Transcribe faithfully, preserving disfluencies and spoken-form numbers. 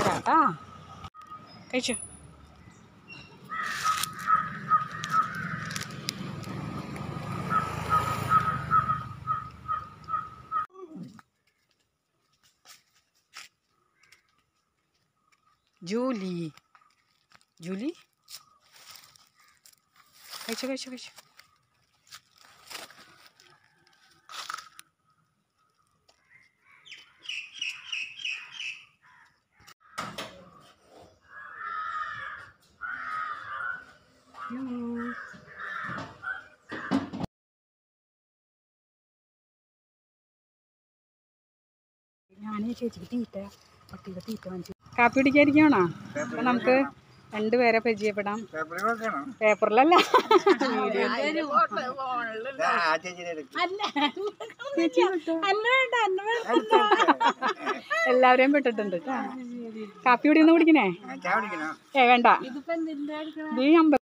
തരാട്ടാ. കഴിച്ചു. Julie Julie കഴിച്ചു കഴിച്ചു കഴിച്ചു. ഞാൻ ചേച്ചിക്ക് തീറ്റ പട്ടിയുടെ തീറ്റ വാങ്ങിച്ചു. കാപ്പി പിടിക്കാതിരിക്കണോ? അപ്പൊ നമുക്ക് രണ്ടുപേരെ പരിചയപ്പെടാം. പേപ്പറിലല്ല, എല്ലാവരെയും പെട്ടിട്ടുണ്ട്. കാപ്പി കുടിയൊന്നും കുടിക്കണേ? ഏ വേണ്ട. നീ അമ്പ